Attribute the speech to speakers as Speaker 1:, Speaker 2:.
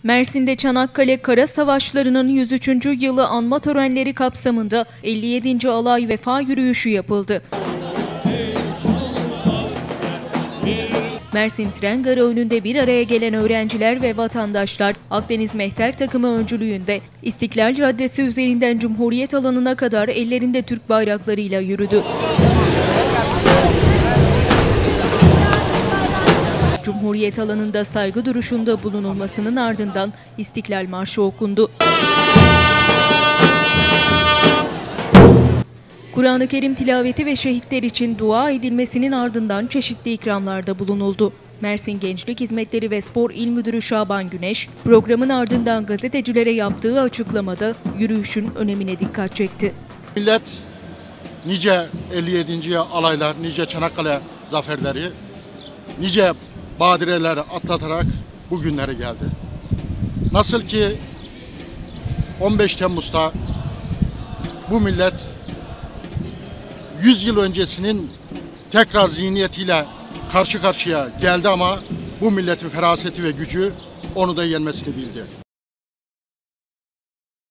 Speaker 1: Mersin'de Çanakkale Kara Savaşları'nın 103. yılı anma törenleri kapsamında 57. Alay Vefa Yürüyüşü yapıldı. Mersin Tren Garı önünde bir araya gelen öğrenciler ve vatandaşlar Akdeniz Mehter takımı öncülüğünde İstiklal Caddesi üzerinden Cumhuriyet alanına kadar ellerinde Türk bayraklarıyla yürüdü. Cumhuriyet alanında saygı duruşunda bulunulmasının ardından İstiklal Marşı okundu. Kur'an-ı Kerim tilaveti ve şehitler için dua edilmesinin ardından çeşitli ikramlarda bulunuldu. Mersin Gençlik Hizmetleri ve Spor İl Müdürü Şaban Güneş, programın ardından gazetecilere yaptığı açıklamada yürüyüşün önemine dikkat çekti.
Speaker 2: Millet nice 57. alaylar, nice Çanakkale zaferleri, nice badireler atlatarak bugünlere geldi. Nasıl ki 15 Temmuz'da bu millet 100 yıl öncesinin tekrar zihniyetiyle karşı karşıya geldi ama bu milletin feraseti ve gücü onu da yenmesini bildi.